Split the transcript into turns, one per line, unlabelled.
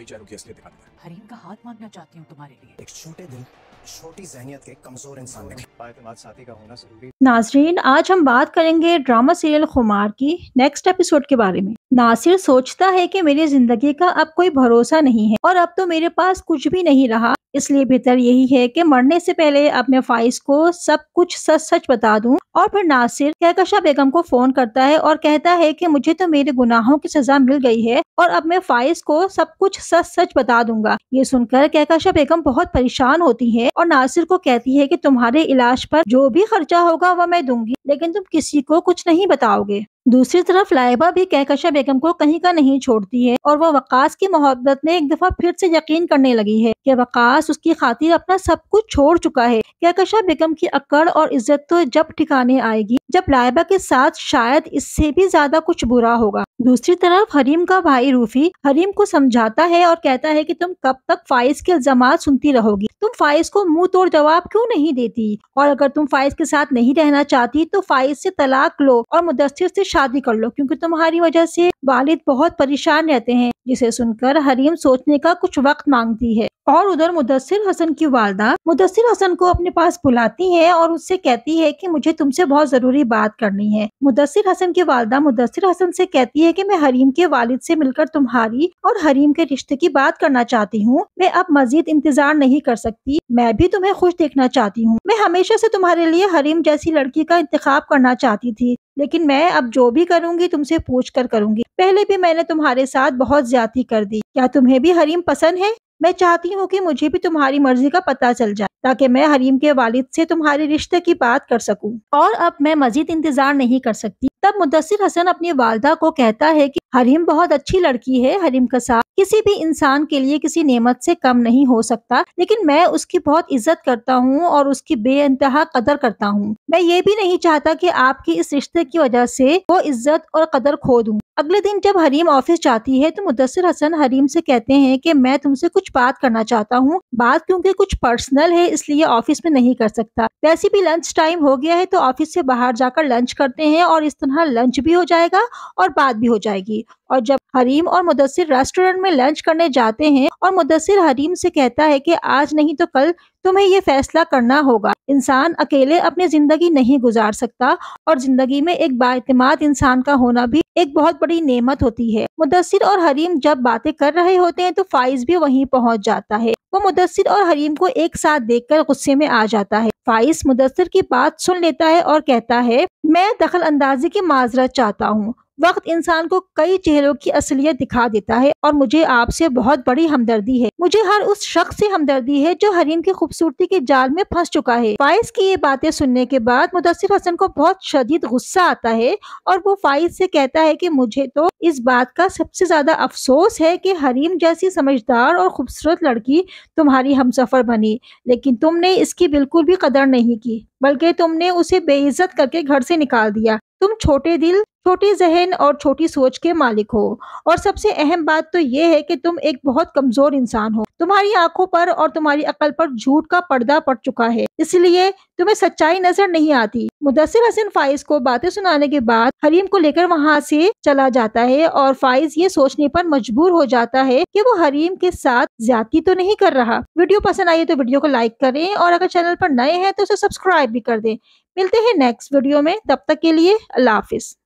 कई चेहरों की असलियत दिखा देता है।
हरीम का हाथ मांगना चाहती हूँ तुम्हारे लिए।
एक छोटे दिल, छोटी ज़हनियत के कमजोर इंसान में
बाएतमाद साथी का होना जरूरी।
नाजरीन, आज हम बात करेंगे ड्रामा सीरियल खुमार की नेक्स्ट एपिसोड के बारे में। नासिर सोचता है कि मेरी जिंदगी का अब कोई भरोसा नहीं है और अब तो मेरे पास कुछ भी नहीं रहा, इसलिए बेहतर यही है कि मरने से पहले अब मैं फाइज को सब कुछ सच सच बता दूं। और फिर नासिर कहकशा बेगम को फोन करता है और कहता है कि मुझे तो मेरे गुनाहों की सजा मिल गई है और अब मैं फाइज को सब कुछ सच सच बता दूंगा। ये सुनकर कहकशा बेगम बहुत परेशान होती है और नासिर को कहती है कि तुम्हारे इलाज पर जो भी खर्चा होगा वह मैं दूंगी, लेकिन तुम किसी को कुछ नहीं बताओगे। दूसरी तरफ लाइबा भी कहकशा बेगम को कहीं का नहीं छोड़ती है और वह वकास की मोहब्बत में एक दफा फिर से यकीन करने लगी है कि वकास उसकी खातिर अपना सब कुछ छोड़ चुका है। कहकशा बेगम की अकड़ और इज्जत तो जब ठिकाने आएगी जब लाइबा के साथ शायद इससे भी ज्यादा कुछ बुरा होगा। दूसरी तरफ हरीम का भाई रूफी हरीम को समझाता है और कहता है कि तुम कब तक फाइज के इल्जामात सुनती रहोगी, तुम फाइज को मुंह तोड़ जवाब क्यों नहीं देती, और अगर तुम फाइज के साथ नहीं रहना चाहती तो फाइज से तलाक लो और मुदस्सिर से शादी कर लो, क्योंकि तुम्हारी वजह से वालिद बहुत परेशान रहते हैं। जिसे सुनकर हरीम सोचने का कुछ वक्त मांगती है। और उधर मुदस्सिर हसन की वालदा मुदस्सिर हसन को अपने पास बुलाती है और उससे कहती है कि मुझे तुमसे बहुत जरूरी बात करनी है। मुदस्सिर हसन की वालदा मुदस्सिर हसन से कहती है कि मैं हरीम के वालिद से मिलकर तुम्हारी और हरीम के रिश्ते की बात करना चाहती हूँ। मैं अब मजीद इंतजार नहीं कर सकती, मैं भी तुम्हें खुश देखना चाहती हूँ। मैं हमेशा से तुम्हारे लिए हरीम जैसी लड़की का इंतखाब करना चाहती थी, लेकिन मैं अब जो भी करूंगी तुमसे पूछ कर करूंगी। पहले भी मैंने तुम्हारे साथ बहुत ज्यादती कर दी। क्या तुम्हें भी हरीम पसंद है? मैं चाहती हूँ कि मुझे भी तुम्हारी मर्जी का पता चल जाए ताकि मैं हरीम के वालिद से तुम्हारे रिश्ते की बात कर सकूं, और अब मैं मजीद इंतजार नहीं कर सकती। तब मुदस्सिर हसन अपनी वालदा को कहता है कि हरीम बहुत अच्छी लड़की है, हरीम का साथ किसी भी इंसान के लिए किसी नेमत से कम नहीं हो सकता, लेकिन मैं उसकी बहुत इज्जत करता हूँ और उसकी बेइंतहा कदर करता हूँ। मैं ये भी नहीं चाहता कि आपकी इस रिश्ते की वजह से वो इज्जत और कदर खो दूँ। अगले दिन जब हरीम ऑफिस जाती है तो मुदस्सिर हसन हरीम से कहते हैं कि मैं तुमसे कुछ बात करना चाहता हूँ, बात क्योंकि कुछ पर्सनल है इसलिए ऑफिस में नहीं कर सकता। वैसे भी लंच टाइम हो गया है तो ऑफिस से बाहर जाकर लंच करते हैं और इस तरह लंच भी हो जाएगा और बात भी हो जाएगी। और जब हरीम और मुदस्सिर रेस्टोरेंट में लंच करने जाते हैं और मुदस्सिर हरीम से कहता है कि आज नहीं तो कल तुम्हें ये फैसला करना होगा, इंसान अकेले अपनी जिंदगी नहीं गुजार सकता और जिंदगी में एक बाएतमाद इंसान का होना भी एक बहुत बड़ी नेमत होती है। मुदस्सिर और हरीम जब बातें कर रहे होते हैं तो फाइज भी वहीं पहुंच जाता है। वो मुदस्सिर और हरीम को एक साथ देखकर गुस्से में आ जाता है। फाइज मुदस्सिर की बात सुन लेता है और कहता है मैं दखल अंदाजी की माजरत चाहता हूँ। वक्त इंसान को कई चेहरों की असलियत दिखा देता है और मुझे आपसे बहुत बड़ी हमदर्दी है। मुझे हर उस शख्स से हमदर्दी है जो हरीम की खूबसूरती के जाल में फंस चुका है। फाइज की ये बातें सुनने के बाद मुदस्सिर हसन को बहुत शदीद गुस्सा आता है और वो फाइज से कहता है कि मुझे तो इस बात का सबसे ज्यादा अफसोस है कि हरीम जैसी समझदार और खूबसूरत लड़की तुम्हारी हमसफर बनी, लेकिन तुमने इसकी बिल्कुल भी कदर नहीं की, बल्कि तुमने उसे बेइज्जत करके घर से निकाल दिया। तुम छोटे दिल, छोटी जहन और छोटी सोच के मालिक हो, और सबसे अहम बात तो ये है कि तुम एक बहुत कमजोर इंसान हो। तुम्हारी आंखों पर और तुम्हारी अकल पर झूठ का पर्दा पड़ चुका है, इसलिए तुम्हें सच्चाई नजर नहीं आती। मुदस्सिर हसन फाइज को बातें सुनाने के बाद हरीम को लेकर वहाँ से चला जाता है और फाइज ये सोचने पर मजबूर हो जाता है कि वो हरीम के साथ ज्यादती तो नहीं कर रहा। वीडियो पसंद आई तो वीडियो को लाइक करें और अगर चैनल पर नए हैं तो उसे सब्सक्राइब भी कर दें। मिलते हैं नेक्स्ट वीडियो में, तब तक के लिए अल्लाह हाफिज।